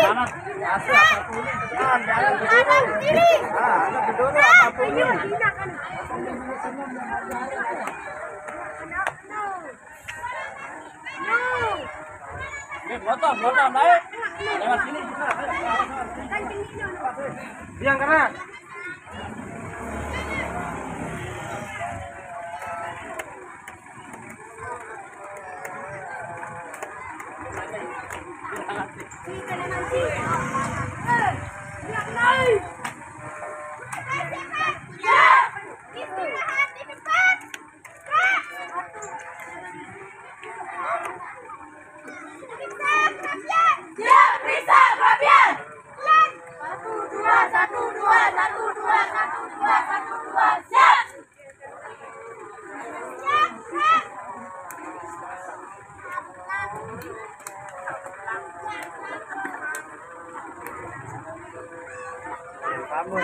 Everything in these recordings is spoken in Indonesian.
Kanan kiri. Anak dulu apapun. Motor naik. Lewat sini. Yang kanan. Kamu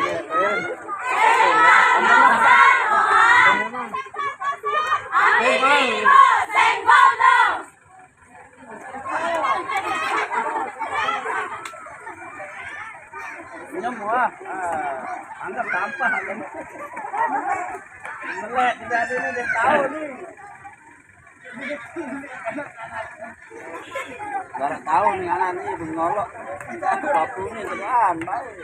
semua anggap sampah melek tidak ada ini dia tahu nih baru tahu nih anak nih bengolok bapunya sedan baik.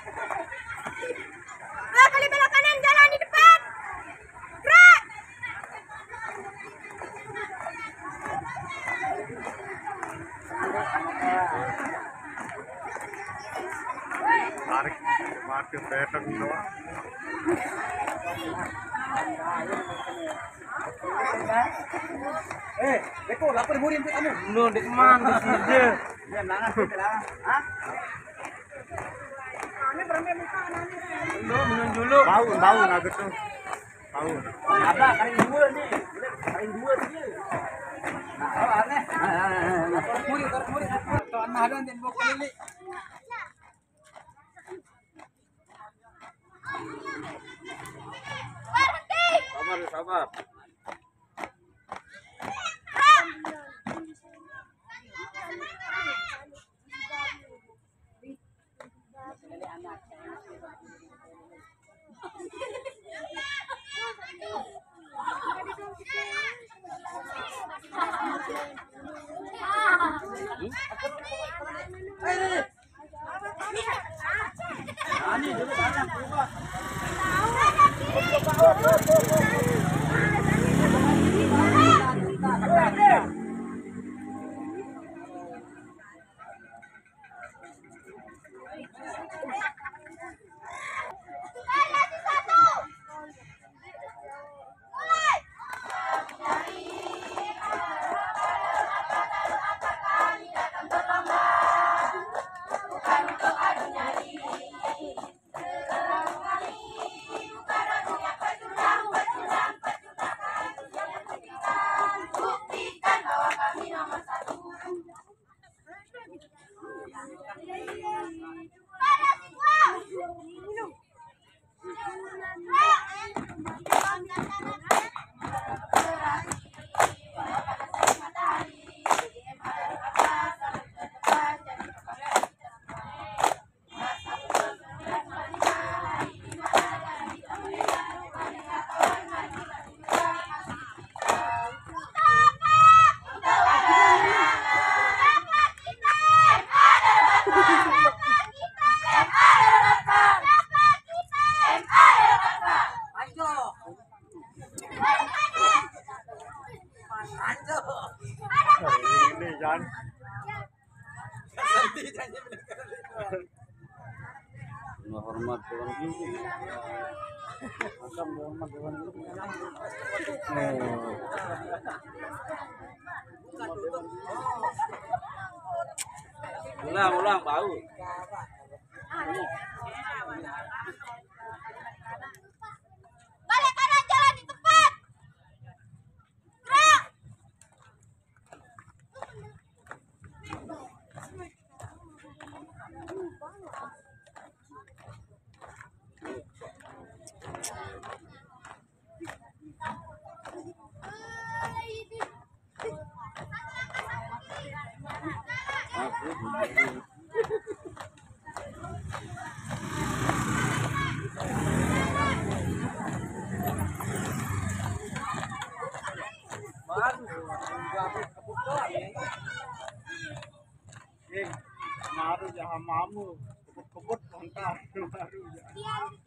Kali belok kanan jalan di depan. Gerak. Tarik mati beteng doang. Beko lapor murid untuk kamu. Belum di mana di sini. Ya nangan kita lah. Hah? Ini bermain muka nanti. Belum dulu. Bau nugget tuh. Bau. Ada kali dua nih. Kali dua sih. Nah, aneh. Lapor murid. Tuh anak ada yang bawa kali. Sabar. Ini Jan. Hormat Tuhan guru. Macam hormat Tuhan guru. Ulang bau. Balik kanan jalan di tempat. Gerak. Aku hamamu kebut-kebut lontar baru ya.